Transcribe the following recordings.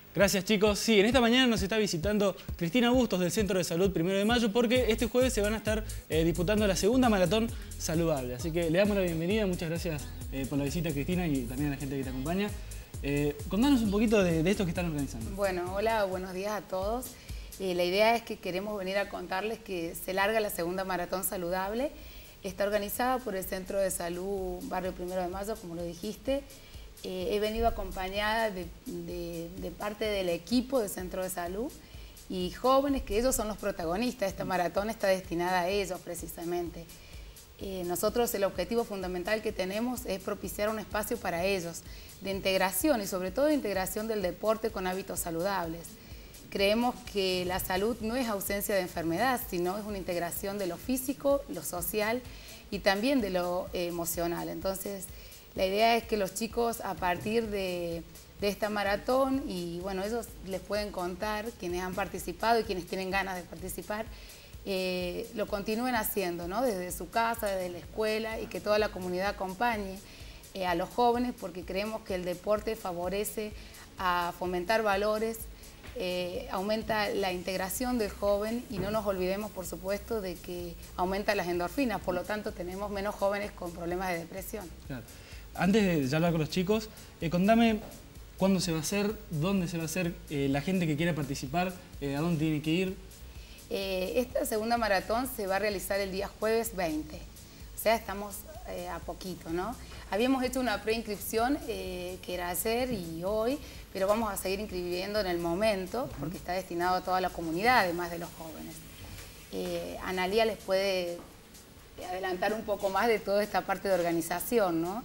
Gracias, chicos. Sí, en esta mañana nos está visitando Cristina Bustos del Centro de Salud 1 de Mayo porque este jueves se van a estar disputando la segunda maratón saludable. Así que le damos la bienvenida. Muchas gracias por la visita, Cristina, y también a la gente que te acompaña. Contanos un poquito de esto que están organizando. Bueno, hola, buenos días a todos. La idea es que queremos venir a contarles que se larga la segunda maratón saludable. Está organizada por el Centro de Salud Barrio 1 de Mayo, como lo dijiste. He venido acompañada de parte del equipo del Centro de Salud y jóvenes, que ellos son los protagonistas. Esta maratón está destinada a ellos precisamente. Nosotros el objetivo fundamental que tenemos es propiciar un espacio para ellos de integración y sobre todo de integración del deporte con hábitos saludables. Creemos que la salud no es ausencia de enfermedad, sino es una integración de lo físico, lo social y también de lo emocional. Entonces, la idea es que los chicos a partir de esta maratón, y bueno, ellos les pueden contar, quienes han participado y quienes tienen ganas de participar, lo continúen haciendo, ¿no? Desde su casa, desde la escuela, y que toda la comunidad acompañe a los jóvenes, porque creemos que el deporte favorece a fomentar valores, aumenta la integración del joven y no nos olvidemos, por supuesto, de que aumenta las endorfinas, por lo tanto tenemos menos jóvenes con problemas de depresión. Claro. Antes de ya hablar con los chicos, contame cuándo se va a hacer, dónde se va a hacer, la gente que quiera participar, a dónde tiene que ir. Esta segunda maratón se va a realizar el día jueves 20, o sea, estamos a poquito, ¿no? Habíamos hecho una preinscripción que era ayer y hoy, pero vamos a seguir inscribiendo en el momento porque está destinado a toda la comunidad, además de los jóvenes. Analía les puede adelantar un poco más de toda esta parte de organización, ¿no?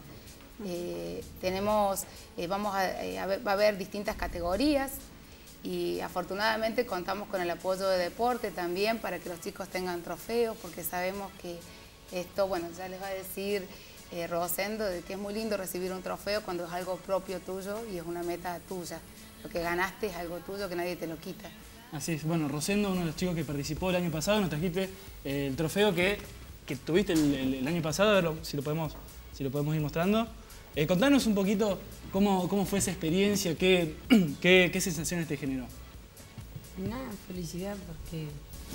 Va a haber distintas categorías y afortunadamente contamos con el apoyo de deporte también para que los chicos tengan trofeos, porque sabemos que esto, bueno, ya les va a decir Rosendo, de que es muy lindo recibir un trofeo cuando es algo propio tuyo y es una meta tuya. Lo que ganaste es algo tuyo que nadie te lo quita. Así es. Bueno, Rosendo, uno de los chicos que participó el año pasado, nos trajiste el trofeo que tuviste el año pasado, a ver si lo podemos ir mostrando. Contanos un poquito cómo fue esa experiencia, qué sensaciones te generó. Nada, felicidad porque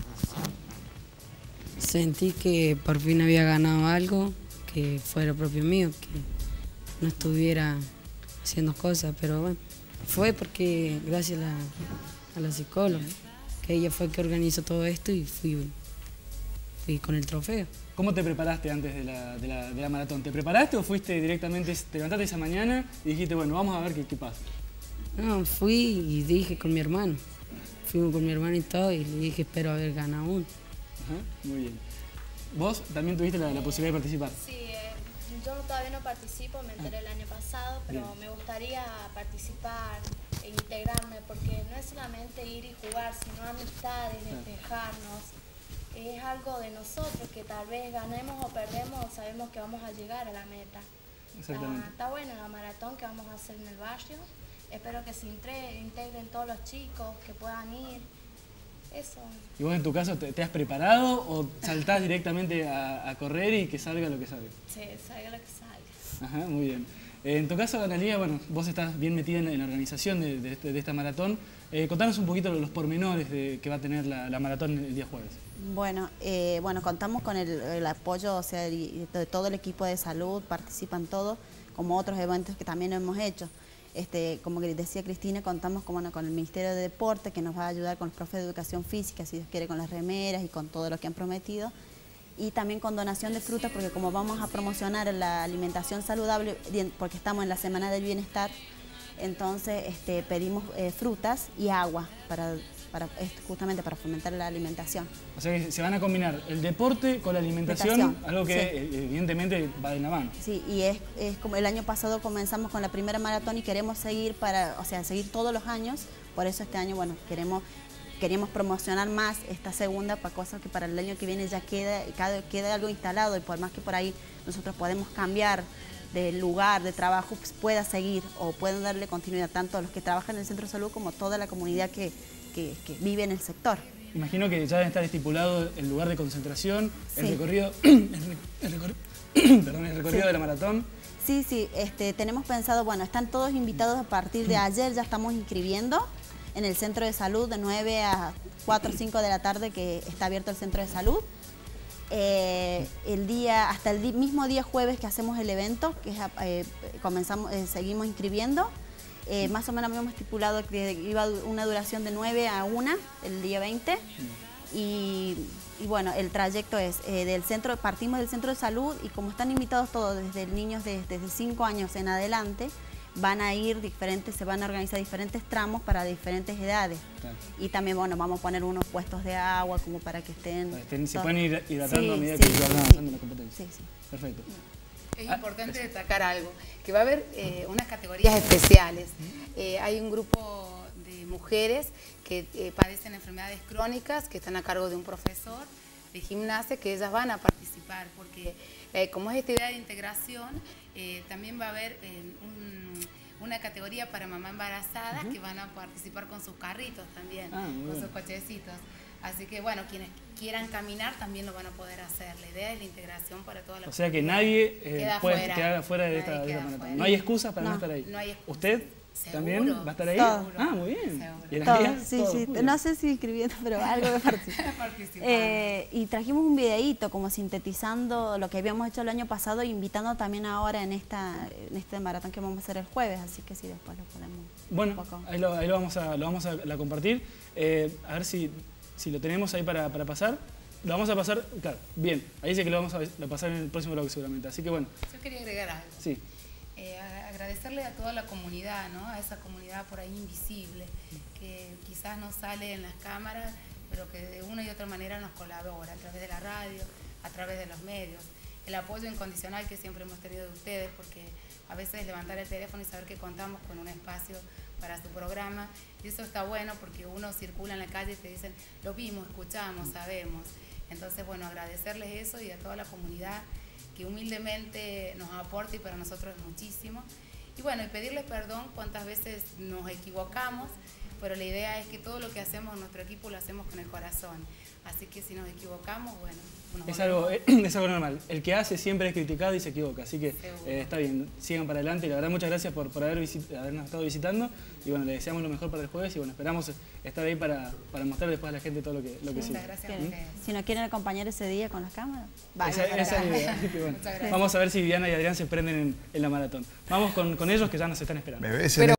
sentí que por fin había ganado algo que fuera propio mío, que no estuviera haciendo cosas, pero bueno, fue porque gracias a la psicóloga, que ella fue que organizó todo esto y fui con el trofeo. ¿Cómo te preparaste antes de la maratón? ¿Te preparaste o fuiste directamente, te levantaste esa mañana y dijiste, bueno, vamos a ver qué pasa? No, fui y dije con mi hermano. Fuimos con mi hermano y todo y le dije, espero haber ganado uno. Ajá, muy bien. ¿Vos también tuviste la posibilidad de participar? Sí, yo todavía no participo, me enteré el año pasado, pero bien, me gustaría participar e integrarme, porque no es solamente ir y jugar, sino amistades, despejarnos. Es algo de nosotros que tal vez ganemos o perdemos, sabemos que vamos a llegar a la meta. Está buena la maratón que vamos a hacer en el barrio. Espero que se integren todos los chicos, que puedan ir. Eso. ¿Y vos en tu caso te has preparado o saltás directamente a correr y que salga lo que salga? Sí, salga lo que salga. Ajá, muy bien. En tu caso, Analía, bueno, vos estás bien metida en la organización de esta maratón. Contanos un poquito los pormenores que va a tener la maratón el día jueves. Bueno, contamos con el apoyo, o sea, de todo el equipo de salud, participan todos, como otros eventos que también hemos hecho. Como decía Cristina, contamos con el Ministerio de Deporte, que nos va a ayudar con el profe de Educación Física, si Dios quiere, con las remeras y con todo lo que han prometido. Y también con donación de frutas, porque como vamos a promocionar la alimentación saludable, porque estamos en la Semana del Bienestar, entonces pedimos frutas y agua justamente para fomentar la alimentación. O sea que se van a combinar el deporte con la alimentación, algo que evidentemente va de la mano. Sí, y es como el año pasado comenzamos con la primera maratón y queremos seguir seguir todos los años, por eso este año, bueno, queríamos promocionar más esta segunda, para cosas que para el año que viene ya queda algo instalado, y por más que por ahí nosotros podemos cambiar de lugar de trabajo, pues pueda seguir o puedan darle continuidad tanto a los que trabajan en el centro de salud como a toda la comunidad que vive en el sector. Imagino que ya debe estar estipulado el lugar de concentración, el recorrido, el recorrido de la maratón. Sí, tenemos pensado, bueno, están todos invitados a partir de ayer, ya estamos inscribiendo. en el centro de salud de 9 a 4 o 5 de la tarde, que está abierto el centro de salud. Hasta el mismo día jueves que hacemos el evento, que seguimos inscribiendo. Más o menos habíamos estipulado que iba una duración de 9 a 1 el día 20. Y bueno, el trayecto es partimos del centro de salud, y como están invitados todos, desde niños desde 5 años en adelante, se van a organizar diferentes tramos para diferentes edades. Claro. Y también, bueno, vamos a poner unos puestos de agua como para que se pueden ir hidratando a medida que van avanzando en la competencia. Sí. Perfecto. Es importante destacar algo, que va a haber unas categorías especiales. Hay un grupo de mujeres que padecen enfermedades crónicas, que están a cargo de un profesor de gimnasia, que ellas van a participar, porque como es esta idea de integración, también va a haber una categoría para mamá embarazada, que van a participar con sus carritos también, con sus cochecitos. Así que bueno, quienes quieran caminar también lo van a poder hacer. La idea es la integración para toda la comunidad. O sea que nadie puede quedar afuera de esta maratón. No hay excusas para no estar ahí. No hay excusas. ¿Usted también va a estar ahí? Todo. Ah, muy bien. Seguro. ¿Y en Todo, Andrea? sí. Todo, No sé si escribiendo, pero algo de participar. Y trajimos un videíto como sintetizando lo que habíamos hecho el año pasado, invitando también ahora en este maratón que vamos a hacer el jueves, así que sí, después lo podemos. Bueno, ahí lo vamos a compartir. A ver si lo tenemos ahí para pasar. Lo vamos a pasar, claro, bien. Ahí dice que lo vamos a pasar en el próximo blog seguramente. Así que bueno. Yo quería agregar algo. Sí. Agradecerle a toda la comunidad, ¿no? A esa comunidad por ahí invisible, que quizás no sale en las cámaras, pero que de una y otra manera nos colabora, a través de la radio, a través de los medios. El apoyo incondicional que siempre hemos tenido de ustedes, porque a veces levantar el teléfono y saber que contamos con un espacio para su programa, y eso está bueno porque uno circula en la calle y te dicen, lo vimos, escuchamos, sabemos. Entonces, bueno, agradecerles eso y a toda la comunidad que humildemente nos aporta, y para nosotros es muchísimo. Y bueno, y pedirles perdón cuántas veces nos equivocamos, pero la idea es que todo lo que hacemos en nuestro equipo lo hacemos con el corazón. Así que si nos equivocamos, bueno. Es algo normal. El que hace siempre es criticado y se equivoca. Así que está bien, sigan para adelante. Y la verdad, muchas gracias por habernos estado visitando. Y bueno, le deseamos lo mejor para el jueves. Y bueno, esperamos estar ahí para mostrar después a la gente todo lo que sigue. Muchas gracias a ustedes. Si nos quieren acompañar ese día con las cámaras, esa es la idea. Así que bueno, vamos a ver si Viviana y Adrián se prenden en la maratón. Vamos con ellos, que ya nos están esperando.